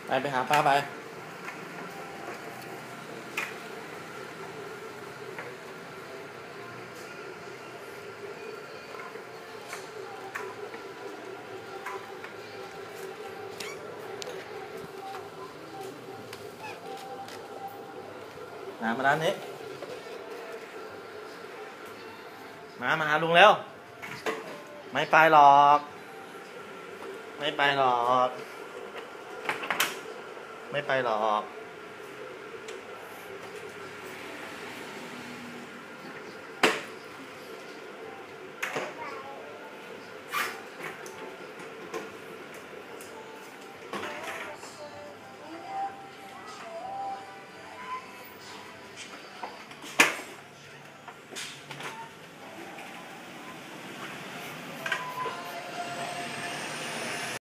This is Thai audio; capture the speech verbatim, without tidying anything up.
ไปไปหาป้าไปมามาด้านนี้มามาหาลุงแล้วไม่ไปหรอกไม่ไปหรอกไม่ไปหรอก